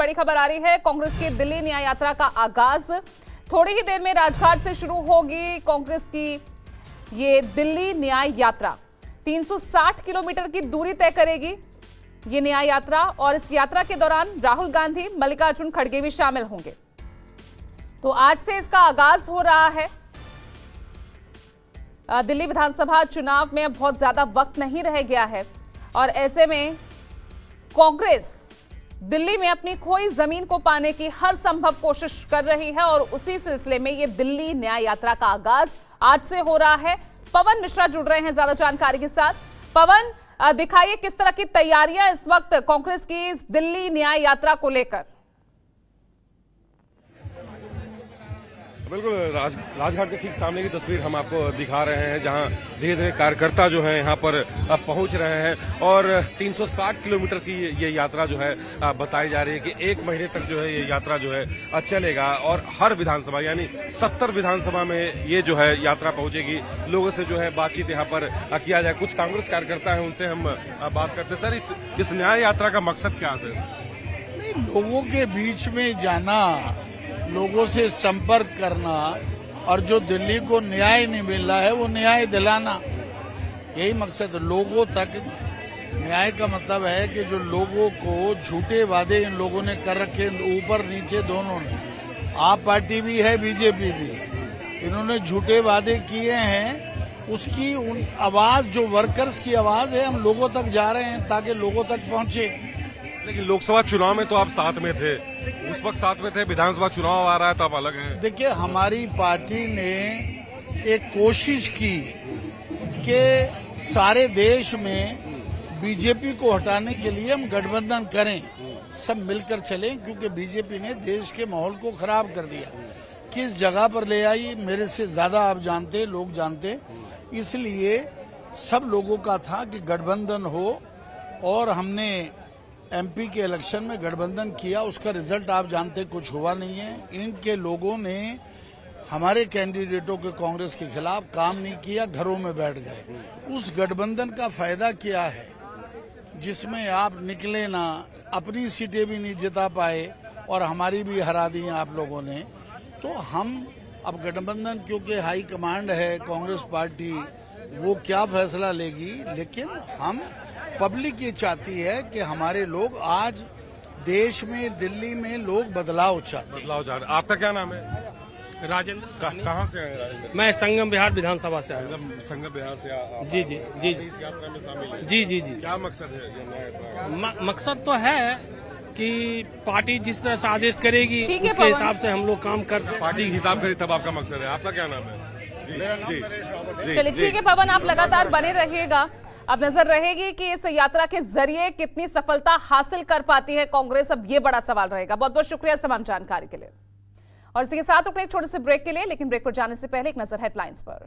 बड़ी खबर आ रही है। कांग्रेस की दिल्ली न्याय यात्रा का आगाज थोड़ी ही देर में राजघाट से शुरू होगी। कांग्रेस की ये दिल्ली न्याय यात्रा 360 किलोमीटर की दूरी तय करेगी ये न्याय यात्रा, और इस यात्रा के दौरान राहुल गांधी, मल्लिकार्जुन खड़गे भी शामिल होंगे। तो आज से इसका आगाज हो रहा है। दिल्ली विधानसभा चुनाव में बहुत ज्यादा वक्त नहीं रह गया है और ऐसे में कांग्रेस दिल्ली में अपनी खोई जमीन को पाने की हर संभव कोशिश कर रही है और उसी सिलसिले में ये दिल्ली न्याय यात्रा का आगाज आज से हो रहा है। पवन मिश्रा जुड़ रहे हैं ज्यादा जानकारी के साथ। पवन, दिखाइए किस तरह की तैयारियां इस वक्त कांग्रेस की इस दिल्ली न्याय यात्रा को लेकर। बिल्कुल, राजघाट के ठीक सामने की तस्वीर हम आपको दिखा रहे हैं, जहां धीरे धीरे कार्यकर्ता जो है यहां पर पहुंच रहे हैं और 360 किलोमीटर की ये यात्रा जो है बताई जा रही है कि एक महीने तक जो है ये यात्रा जो है चलेगा और हर विधानसभा यानी 70 विधानसभा में ये जो है यात्रा पहुंचेगी। लोगों से जो है बातचीत यहाँ पर किया जाए। कुछ कांग्रेस कार्यकर्ता है, उनसे हम बात करते हैं। सर, इस न्याय यात्रा का मकसद क्या है? नहीं, लोगों के बीच में जाना, लोगों से संपर्क करना और जो दिल्ली को न्याय नहीं मिल रहा है वो न्याय दिलाना, यही मकसद। लोगों तक न्याय का मतलब है कि जो लोगों को झूठे वादे इन लोगों ने कर रखे, ऊपर नीचे दोनों ने, आप पार्टी भी है, बीजेपी भी, इन्होंने झूठे वादे किए हैं। उसकी उन आवाज, जो वर्कर्स की आवाज है, हम लोगों तक जा रहे हैं ताकि लोगों तक पहुंचे। लेकिन लोकसभा चुनाव में तो आप साथ में थे, उस वक्त साथ में थे। विधानसभा चुनाव आ रहा है तो आप अलग हैं। देखिए, हमारी पार्टी ने एक कोशिश की कि सारे देश में बीजेपी को हटाने के लिए हम गठबंधन करें, सब मिलकर चलें, क्योंकि बीजेपी ने देश के माहौल को खराब कर दिया। किस जगह पर ले आई, मेरे से ज्यादा आप जानते, लोग जानते। इसलिए सब लोगों का था कि गठबंधन हो और हमने एमपी के इलेक्शन में गठबंधन किया। उसका रिजल्ट आप जानते, कुछ हुआ नहीं है। इनके लोगों ने हमारे कैंडिडेटों के कांग्रेस के खिलाफ काम नहीं किया, घरों में बैठ गए। उस गठबंधन का फायदा क्या है जिसमें आप निकले ना, अपनी सीटें भी नहीं जिता पाए और हमारी भी हरा दी आप लोगों ने। तो हम अब गठबंधन, क्योंकि हाई कमांड है कांग्रेस पार्टी, वो क्या फैसला लेगी, लेकिन हम, पब्लिक ये चाहती है कि हमारे लोग आज देश में, दिल्ली में लोग बदलाव चाहते हैं। आपका क्या नाम है? राजेंद्र। कहाँ से आए राजेंद्र? मैं संगम बिहार विधानसभा से आया। संगम बिहार से जी जी जी इस यात्रा में शामिल है? जी जी जी। क्या मकसद है ये न्याय यात्रा? मकसद तो है कि पार्टी जिस तरह से आदेश करेगी उसके हिसाब से हम लोग काम करते हैं। पार्टी हिसाब करे तब आपका मकसद है। आपका क्या नाम है? चलिए ठीक है पवन, आप लगातार बने रहिएगा। अब नजर रहेगी कि इस यात्रा के जरिए कितनी सफलता हासिल कर पाती है कांग्रेस, अब ये बड़ा सवाल रहेगा। बहुत बहुत शुक्रिया इस तमाम जानकारी के लिए। और इसी के साथ अपने एक छोटे से ब्रेक के लिए, लेकिन ब्रेक पर जाने से पहले एक नजर हेडलाइंस पर।